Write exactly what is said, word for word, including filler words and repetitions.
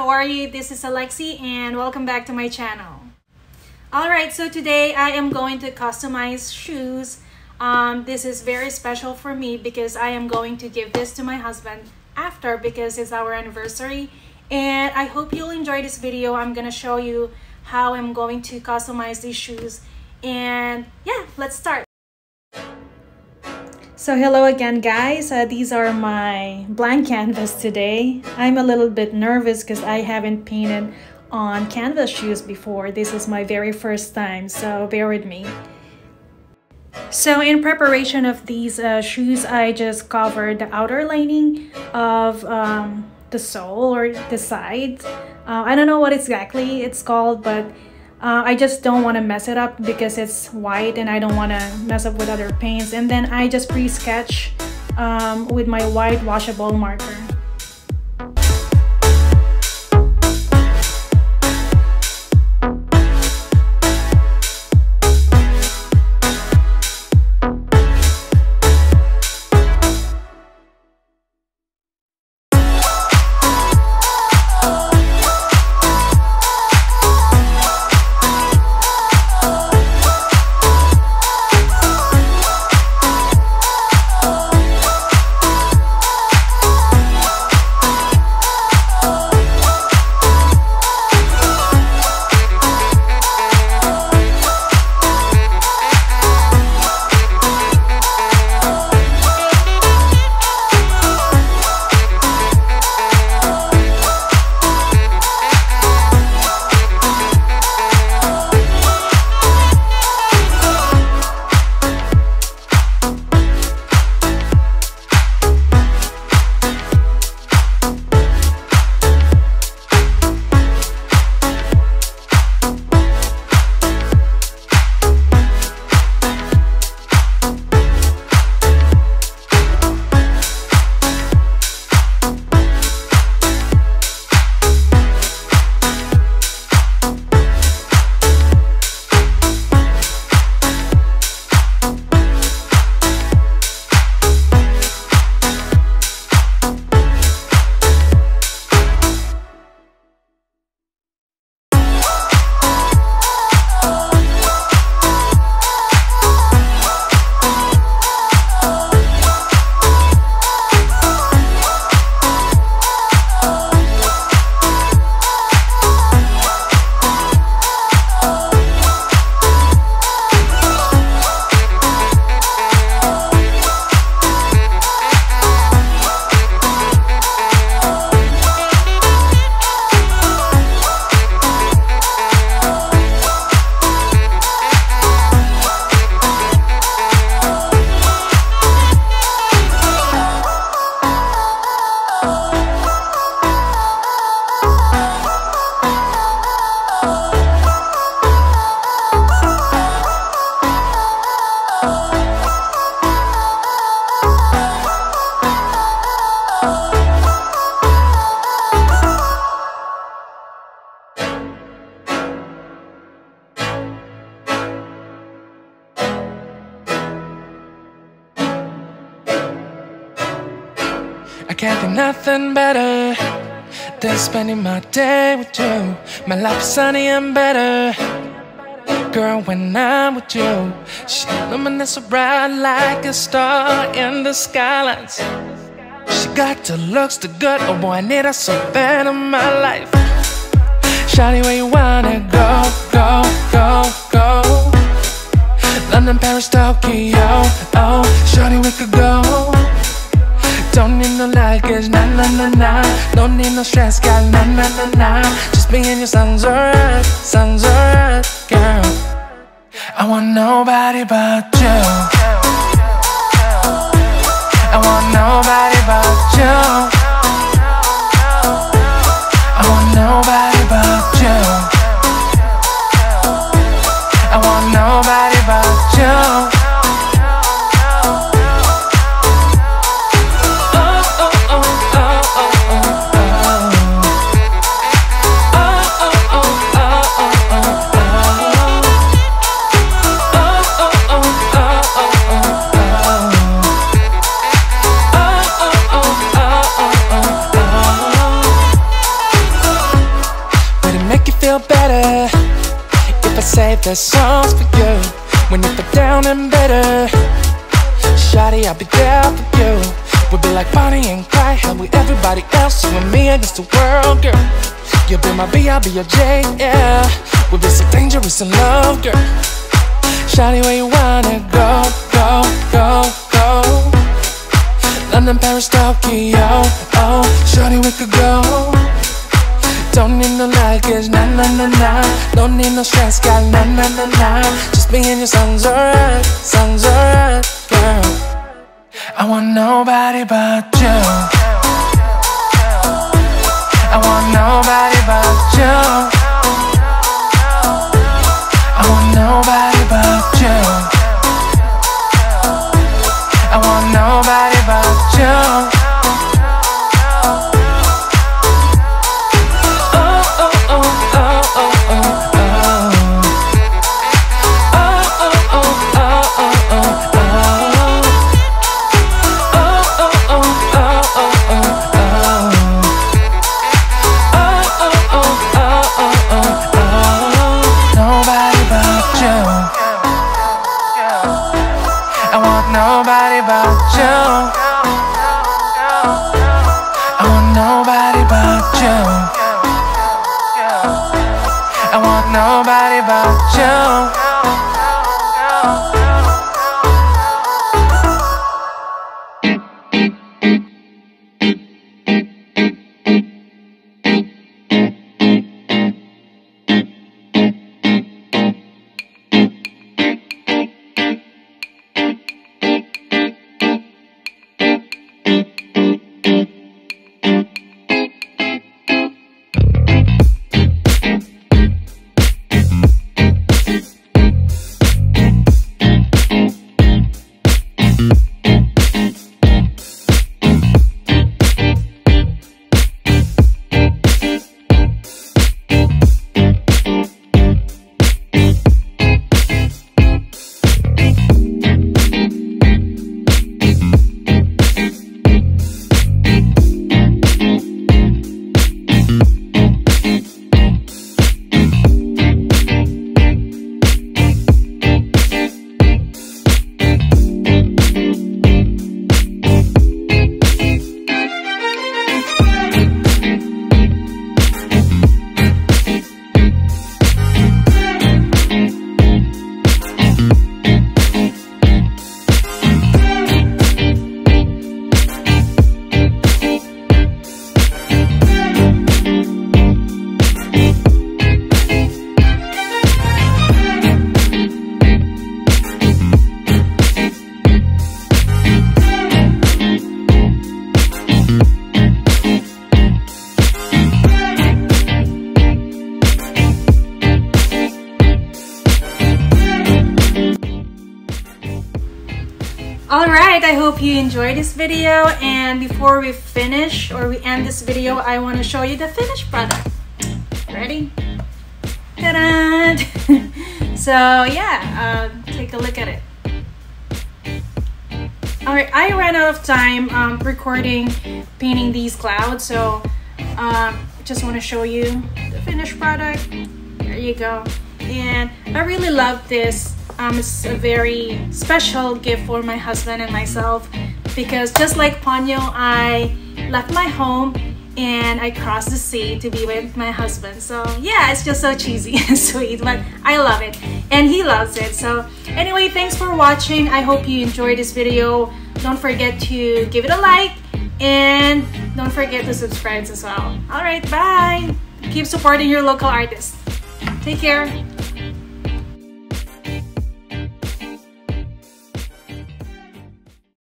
how are you? This is Alexi and welcome back to my channel. Alright, so today I am going to customize shoes. Um, this is very special for me because I am going to give this to my husband after because it's our anniversary. And I hope you'll enjoy this video. I'm gonna show you how I'm going to customize these shoes. And yeah, let's start. So hello again guys, uh, these are my blank canvas today. I'm a little bit nervous because I haven't painted on canvas shoes before. This is my very first time, so bear with me. So in preparation of these uh, shoes, I just covered the outer lining of um, the sole or the sides. Uh, I don't know what exactly it's called, but Uh, I just don't want to mess it up because it's white and I don't want to mess up with other paints. And then I just pre-sketch um, with my white washable marker. I can't think nothing better than spending my day with you. My life is sunny and better, girl, when I'm with you. She illuminates so bright like a star in the skylines. She got the looks, the good, oh boy, I need her so bad in my life. Shawty, where you wanna go, go, go, go? London, Paris, Tokyo, oh, shawty, we could go. Don't need no luggage, nah, nah, nah, nah. Don't need no stress, girl, nah, nah, nah, nah. Just me and you sounds alright, sounds alright, girl. I want nobody but you. I want nobody but you. I want nobody but you. I want nobody but you. Oh, save the songs for you when you feel down and better. Shawty, I'll be there for you. We'll be like Bonnie and Clyde, how we everybody else, you and me against the world, girl. You'll be my B, I'll be your J, yeah. We'll be so dangerous in love, girl. Shawty, where you wanna go, go, go, go? London, Paris, Tokyo, oh. Shawty, we could go. Don't need no luggage, nah, nah, nah, nah. Don't need no stress, got nah, nah, nah, nah. Just me and your songs alright, songs alright, girl. I want nobody but you. I want nobody but you. I want nobody but you. I want nobody but you. Oh, oh, oh, oh, oh, oh, oh. Oh, oh, oh, oh, oh, oh, oh. Nobody but you. I want nobody but you. I want nobody but you. Alright, I hope you enjoyed this video, and before we finish or we end this video, I want to show you the finished product. Ready? Ta-da! So yeah, uh, take a look at it. Alright, I ran out of time um, recording painting these clouds, so um, just want to show you the finished product. There you go. And I really love this. Um, it's a very special gift for my husband and myself, because just like Ponyo, I left my home and I crossed the sea to be with my husband. So yeah, it's just so cheesy and sweet, but I love it and he loves it. So anyway, thanks for watching. I hope you enjoyed this video. Don't forget to give it a like and don't forget to subscribe as well. Alright, bye! Keep supporting your local artists. Take care!